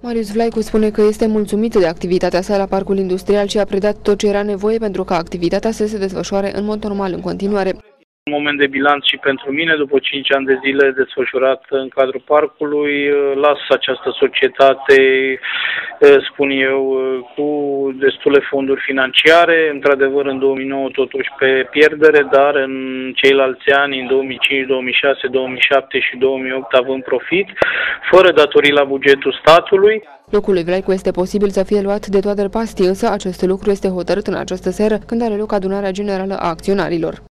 Marius Vlaicu spune că este mulțumit de activitatea sa la Parcul Industrial și a predat tot ce era nevoie pentru ca activitatea să se desfășoare în mod normal în continuare. Un moment de bilanț și pentru mine, după 5 ani de zile desfășurat în cadrul parcului, las această societate, spun eu, cu destule fonduri financiare, într-adevăr în 2009 totuși pe pierdere, dar în ceilalți ani, în 2005, 2006, 2007 și 2008 având profit, fără datorii la bugetul statului. Locul lui Vlaicu este posibil să fie luat de toate părțile, însă acest lucru este hotărât în această seară când are loc adunarea generală a acționarilor.